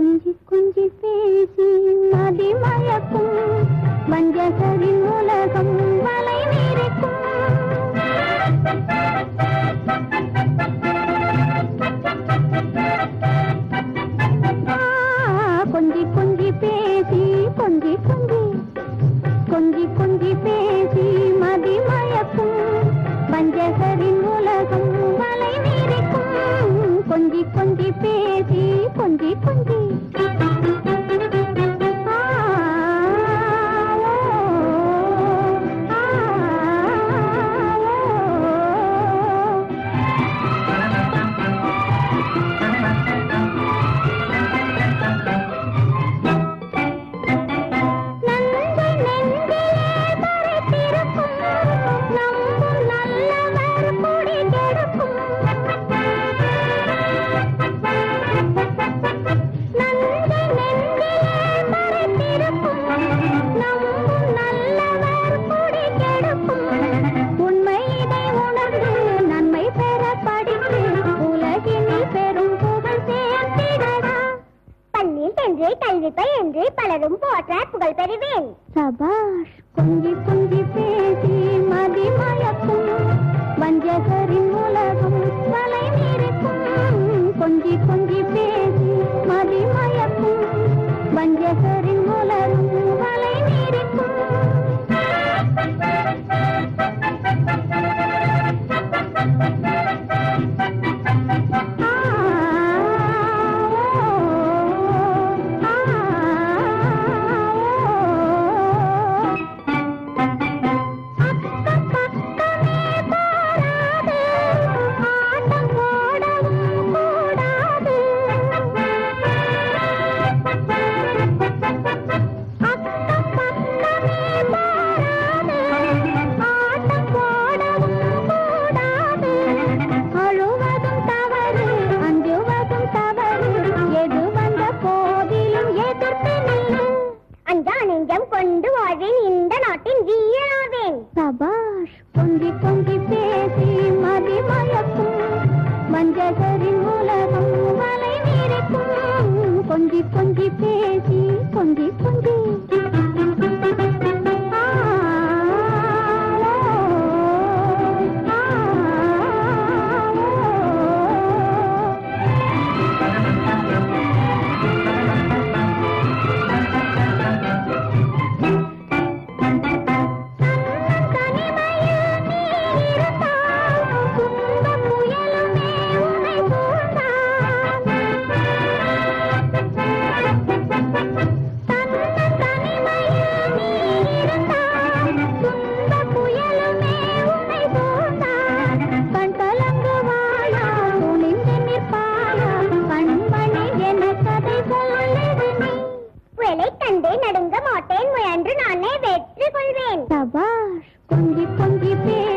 கொஞ்சி கொஞ்சி பேசி மதிமயக்கும் வஞ்சகரின் உலகம் வலை வீரிக்கும். கொஞ்சி கொஞ்சி பேசி கொஞ்சி கொஞ்சி கொஞ்சி கொஞ்சி பேசி மதிமயக்கும் வஞ்சகரின் உலகம் வலை வீரிக்கும். கொஞ்சி கொஞ்சி பேசி கொஞ்சி கொஞ்சி என்று பலரும் போற்ற புகழ் பெறுவேன். சபாஷ். கொஞ்சி கொஞ்சி பேசி மதிமயக்கும் வஞ்சகரின் உலகம் வலை வீரிக்கும். கொஞ்சி கொஞ்சி பேசி மதிமயக்கும் வஞ்சகரின் உலகம் வலை வீரிக்கும். சபாஷ். கொஞ்சி கொஞ்சி பேசி மதிமயக்கும் வஞ்சகரின் உலகம் வலை வீரிக்கும். கொஞ்சி கொஞ்சி பேசி கொஞ்சி கொஞ்சி நடுங்க மாட்டேன், முயன்று நானே வெற்றி கொள்வேன். சபாஷ். கொஞ்சி கொஞ்சி